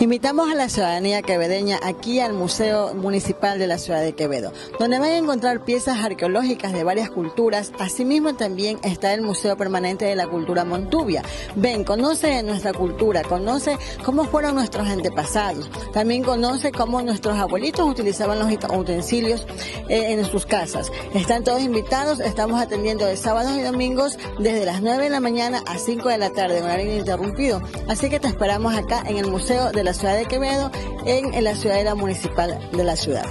Invitamos a la ciudadanía quevedeña aquí al Museo Municipal de la Ciudad de Quevedo, donde van a encontrar piezas arqueológicas de varias culturas. Asimismo también está el Museo Permanente de la Cultura Montubia. Ven, conoce nuestra cultura, conoce cómo fueron nuestros antepasados, también conoce cómo nuestros abuelitos utilizaban los utensilios en sus casas. Están todos invitados, estamos atendiendo de sábados y domingos desde las 9 de la mañana a 5 de la tarde, en horario ininterrumpido. Así que te esperamos acá en el Museo de la Ciudad de Quevedo, en la ciudadela municipal de la ciudad.